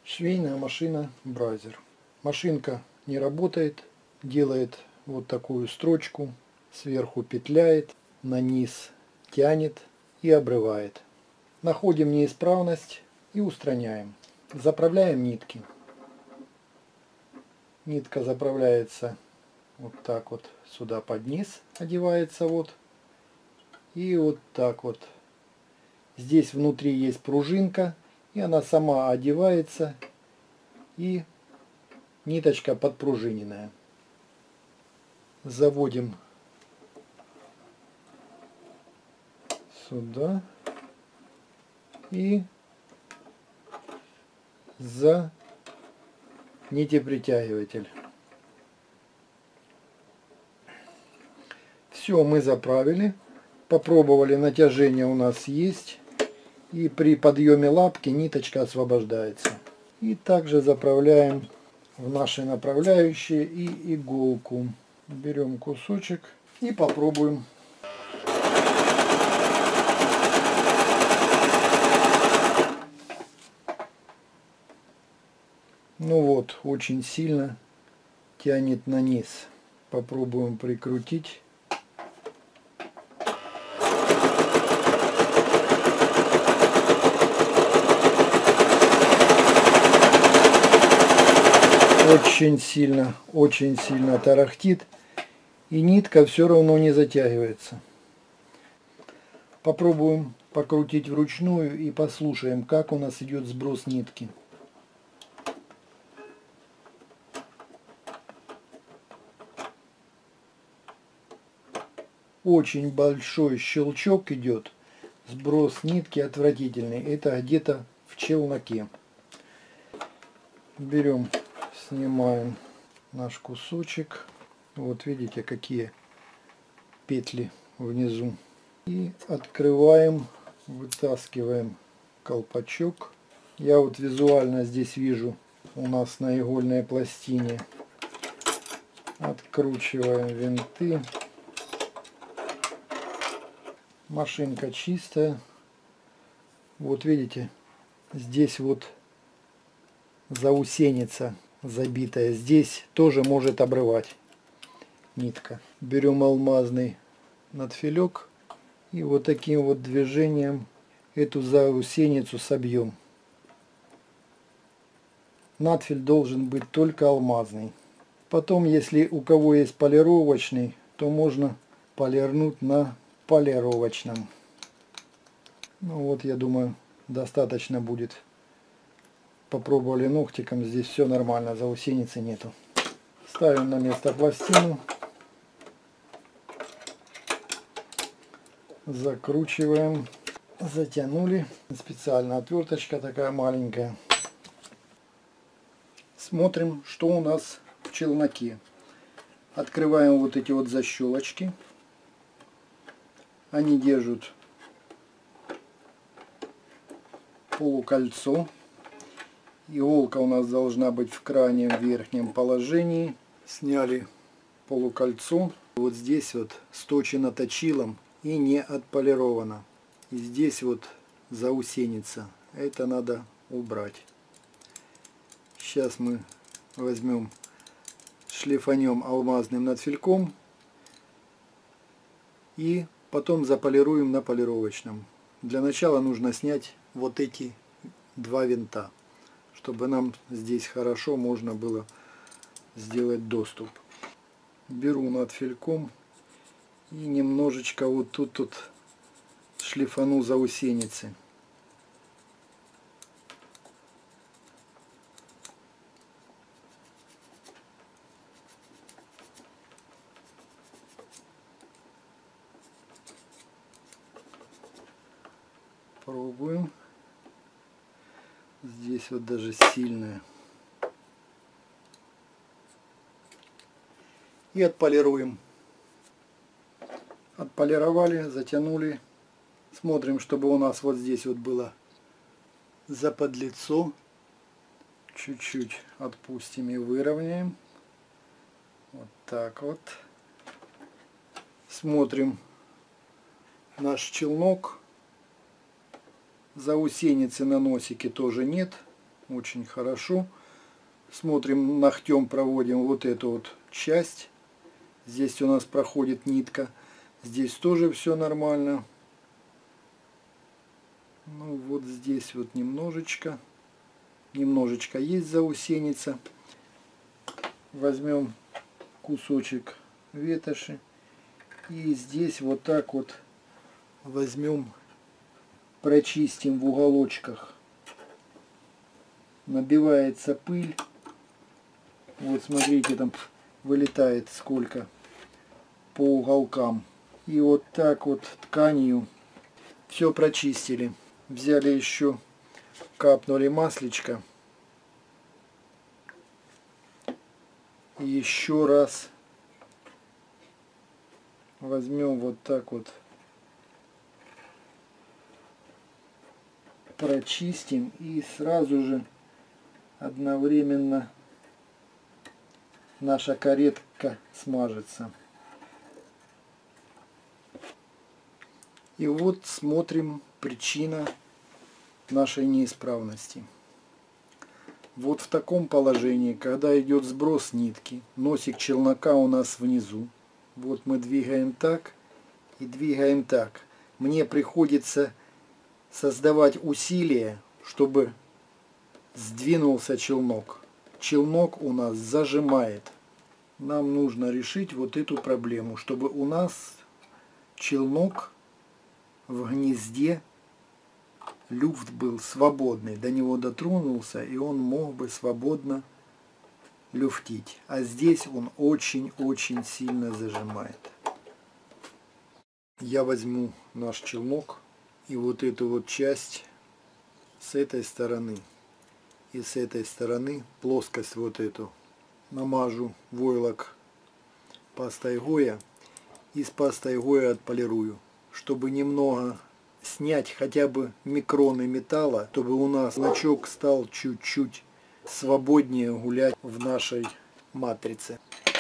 Швейная машина Бразер. Машинка не работает, делает вот такую строчку, сверху петляет, на низ тянет и обрывает. Находим неисправность и устраняем. Заправляем нитки. Нитка заправляется вот так вот сюда под низ, одевается вот. И вот так вот. Здесь внутри есть пружинка, и она сама одевается, и ниточка подпружиненная. Заводим сюда и за нитепритягиватель. Все, мы заправили. Попробовали, натяжение у нас есть. И при подъеме лапки ниточка освобождается. И также заправляем в наши направляющие и иголку. Берем кусочек и попробуем. Ну вот, очень сильно тянет на низ. Попробуем прикрутить. Очень сильно тарахтит, и нитка все равно не затягивается. Попробуем покрутить вручную и послушаем, как у нас идет сброс нитки. Очень большой щелчок идет, сброс нитки отвратительный, это где-то в челноке. Берем, снимаем наш кусочек. Вот видите, какие петли внизу. И открываем, вытаскиваем колпачок. Я вот визуально здесь вижу, у нас на игольной пластине. Откручиваем винты. Машинка чистая. Вот видите, здесь вот заусеница забитая. Здесь тоже может обрывать нитка. Берем алмазный надфилек и вот таким вот движением эту заусеницу собьем. Надфиль должен быть только алмазный. Потом, если у кого есть полировочный, то можно полирнуть на полировочном. Ну вот, я думаю, достаточно будет. Попробовали ногтиком, здесь все нормально, заусеницы нету. Ставим на место пластину. Закручиваем. Затянули. Специально отверточка такая маленькая. Смотрим, что у нас в челноке. Открываем вот эти вот защелочки. Они держат полукольцо. Иголка у нас должна быть в крайнем верхнем положении. Сняли полукольцо. Вот здесь вот сточено точилом и не отполировано. И здесь вот заусеница. Это надо убрать. Сейчас мы возьмем, шлифанем алмазным надфильком и потом заполируем на полировочном. Для начала нужно снять вот эти два винта, чтобы нам здесь хорошо можно было сделать доступ. Беру надфильком и немножечко вот тут шлифану заусеницы. Пробуем. Здесь вот даже сильная. И отполируем. Отполировали, затянули. Смотрим, чтобы у нас вот здесь вот было заподлицо. Чуть-чуть отпустим и выровняем. Вот так вот. Смотрим наш челнок. Заусеницы на носике тоже нет. очень хорошо. Смотрим, ногтем проводим вот эту вот часть. Здесь у нас проходит нитка. Здесь тоже все нормально. Ну вот здесь вот немножечко есть заусеница. Возьмем кусочек ветоши и здесь вот так вот возьмем, прочистим в уголочках. Набивается пыль. Вот смотрите, там вылетает сколько по уголкам. И вот так вот тканью все прочистили. Взяли еще, капнули маслечко. И еще раз возьмем вот так вот, прочистим и сразу же одновременно наша каретка смажется. И вот смотрим причина нашей неисправности. Вот в таком положении, когда идет сброс нитки, носик челнока у нас внизу. Вот мы двигаем так и двигаем так. Мне приходится создавать усилия, чтобы сдвинулся челнок. Челнок у нас зажимает. Нам нужно решить вот эту проблему, чтобы у нас челнок в гнезде, люфт был свободный, до него дотронулся, и он мог бы свободно люфтить. А здесь он очень-очень сильно зажимает. Я возьму наш челнок и вот эту вот часть с этой стороны и с этой стороны, плоскость вот эту, намажу войлок пастой Гоя и с пастой Гоя отполирую, чтобы немного снять хотя бы микроны металла, чтобы у нас значок стал чуть-чуть свободнее гулять в нашей матрице.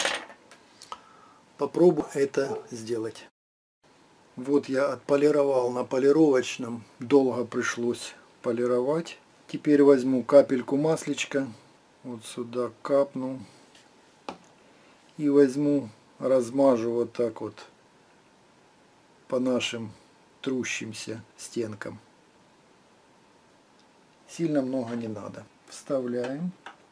Попробую это сделать. Вот я отполировал на полировочном, долго пришлось полировать. Теперь возьму капельку маслечка, вот сюда капну и возьму, размажу вот так вот по нашим трущимся стенкам. Сильно много не надо. Вставляем.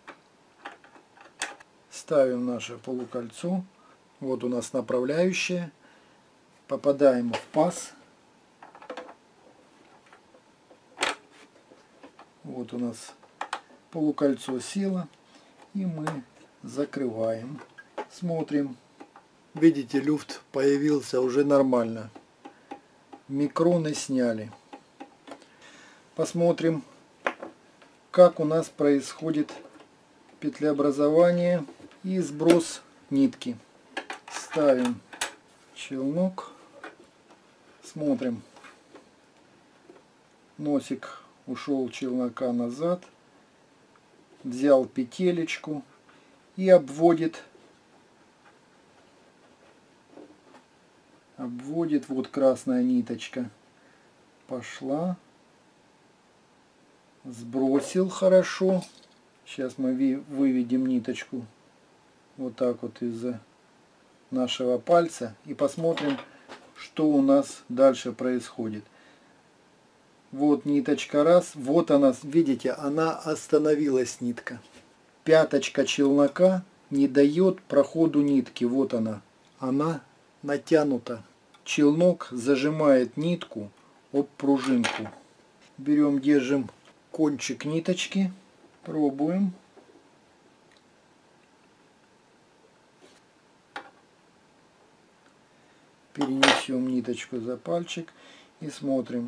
Ставим наше полукольцо. Вот у нас направляющее. Попадаем в паз. Вот у нас полукольцо село. И мы закрываем. Смотрим. Видите, люфт появился уже нормально. Микроны сняли. Посмотрим, как у нас происходит петлеобразование и сброс нитки. Ставим челнок. Смотрим. Носик ушел челнока назад. Взял петелечку и обводит. Вот красная ниточка пошла, сбросил хорошо. Сейчас мы выведем ниточку вот так вот из нашего пальца и посмотрим, что у нас дальше происходит. Вот ниточка раз, вот она, видите, она остановилась, нитка. Пяточка челнока не дает проходу нитки, вот она натянута. Челнок зажимает нитку об пружинку. Берем, держим кончик ниточки, пробуем. Перенесем ниточку за пальчик и смотрим.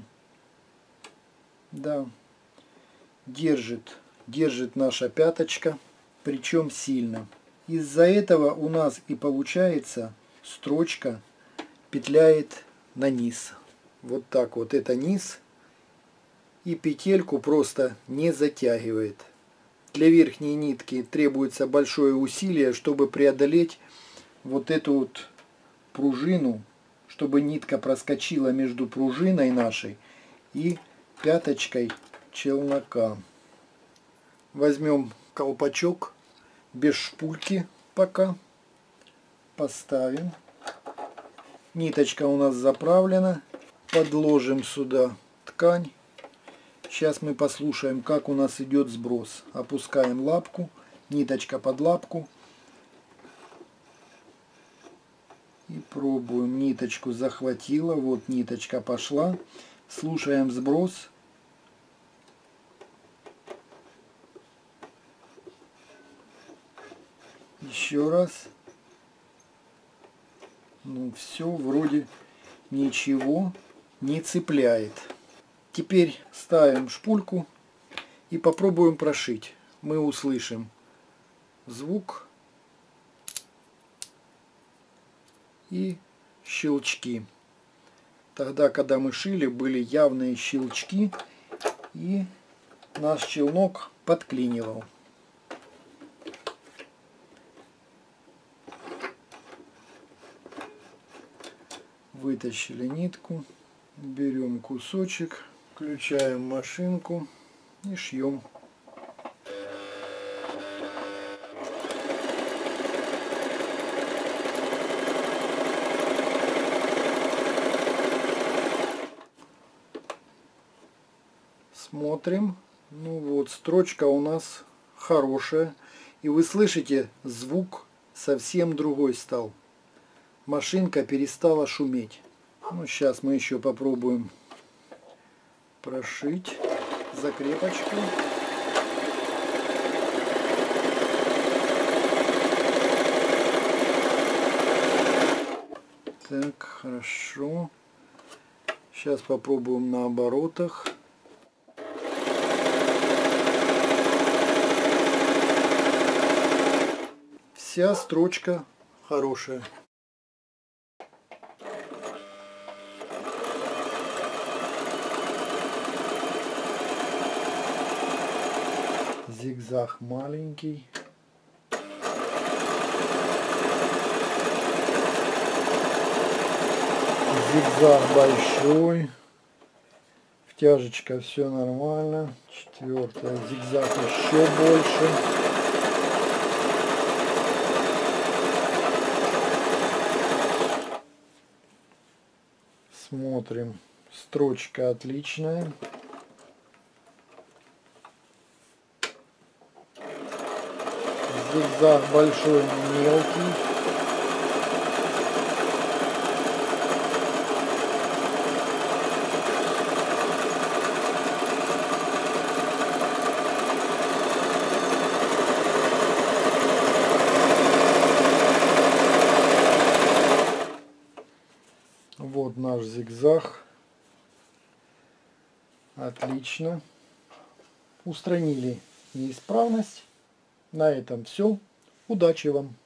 Да, держит наша пяточка, причем сильно. Из-за этого у нас и получается строчка петляет на низ. Вот так вот, это низ. И петельку просто не затягивает. Для верхней нитки требуется большое усилие, чтобы преодолеть вот эту вот пружину, чтобы нитка проскочила между пружиной нашей и пяточкой челнока. Возьмем колпачок без шпульки пока. Поставим. Ниточка у нас заправлена. Подложим сюда ткань. Сейчас мы послушаем, как у нас идет сброс. Опускаем лапку. Ниточка под лапку. И пробуем. Ниточку захватила. Вот ниточка пошла. Слушаем сброс. Еще раз. Ну все, вроде ничего не цепляет. Теперь ставим шпульку и попробуем прошить. Мы услышим звук и щелчки. Тогда, когда мы шили, были явные щелчки, и наш челнок подклинивал. Вытащили нитку, берем кусочек, включаем машинку и шьем. Смотрим. Ну вот, строчка у нас хорошая. И вы слышите, звук совсем другой стал. Машинка перестала шуметь. Ну, сейчас мы еще попробуем прошить закрепочку. Так, хорошо. Сейчас попробуем на оборотах. Вся строчка хорошая. Зигзаг маленький. Зигзаг большой. Втяжечка, все нормально. Четвертая, зигзаг еще больше. Смотрим. Строчка отличная. Зигзаг большой, мелкий. Вот наш зигзаг. Отлично. Устранили неисправность. На этом все. Удачи вам!